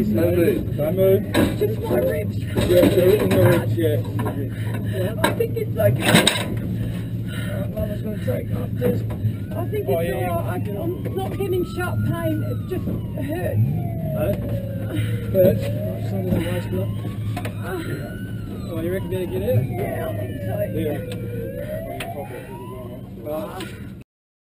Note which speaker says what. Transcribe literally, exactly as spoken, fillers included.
Speaker 1: easy.
Speaker 2: Don't move.
Speaker 1: Don't move.
Speaker 3: Just my ribs.
Speaker 1: Yeah, yeah, in the ribs, yeah.
Speaker 3: I think it's okay. Mama's going to take off this. I think it's
Speaker 1: Oh, yeah,
Speaker 3: alright.
Speaker 1: yeah.
Speaker 3: I'm not getting sharp pain. It just hurts.
Speaker 1: Huh? Hurts? Right, some of the waist blood. Oh, you reckon better get out?
Speaker 3: Yeah, I think so.
Speaker 1: Yeah. Right.